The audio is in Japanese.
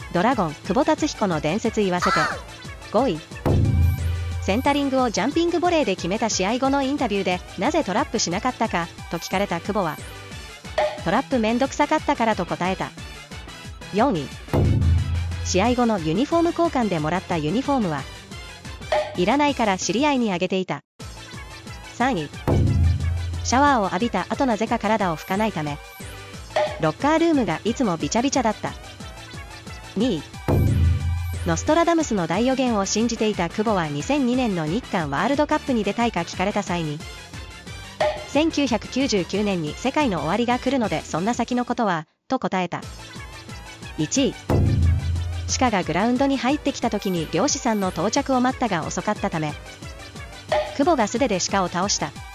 ドラゴン久保達彦の伝説言わせて。5位、センタリングをジャンピングボレーで決めた試合後のインタビューで、なぜトラップしなかったかと聞かれた久保は、トラップめんどくさかったからと答えた。4位、試合後のユニフォーム交換でもらったユニフォームはいらないから知り合いにあげていた。3位、シャワーを浴びた後なぜか体を拭かないためロッカールームがいつもビチャビチャだった。2位、ノストラダムスの大予言を信じていた久保は2002年の日韓ワールドカップに出たいか聞かれた際に、1999年に世界の終わりが来るのでそんな先のことはと答えた。1位、鹿がグラウンドに入ってきた時に漁師さんの到着を待ったが遅かったため久保が素手で鹿を倒した。